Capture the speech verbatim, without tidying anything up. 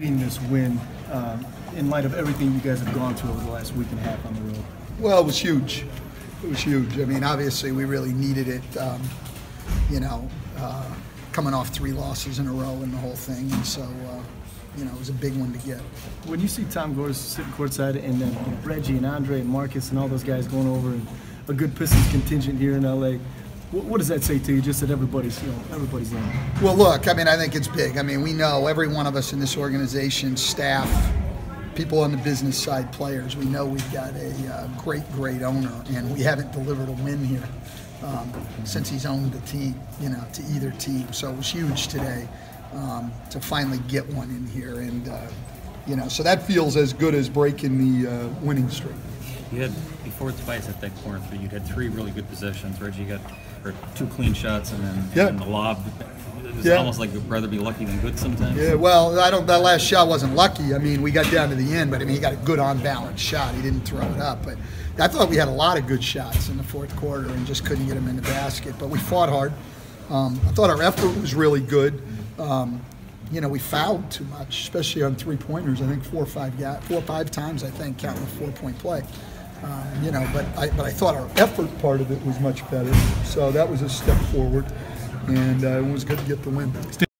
This win, um, in light of everything you guys have gone through over the last week and a half on the road? Well, it was huge. It was huge. I mean, obviously, we really needed it. Um, you know, uh, coming off three losses in a row and the whole thing, and so uh, you know, it was a big one to get. When you see Tom Gores sitting courtside, and then you know, Reggie and Andre and Marcus and all those guys going over, and a good Pistons contingent here in L A. What does that say to you, just that everybody's, you know, everybody's in? Well, look, I mean, I think it's big. I mean, we know, every one of us in this organization, staff, people on the business side, players, we know we've got a uh, great, great owner, and we haven't delivered a win here um, since he's owned the team, you know, to either team. So it was huge today um, to finally get one in here, and uh, you know, so that feels as good as breaking the uh, winning streak. You had, before Tobias at that corner three, you had three really good possessions. Reggie got or two clean shots, and then yeah. and the lob. It's yeah. almost like you'd rather be lucky than good sometimes. Yeah, well, I don't. That last shot wasn't lucky. I mean, we got down to the end, but I mean, he got a good on-balance shot. He didn't throw it up, but I thought we had a lot of good shots in the fourth quarter and just couldn't get them in the basket. But we fought hard. Um, I thought our effort was really good. Um, you know, we fouled too much, especially on three-pointers. I think four or five, four or five times. I think counting a four-point play. Um, you know, but I, but I thought our effort part of it was much better. So that was a step forward, and uh, it was good to get the win.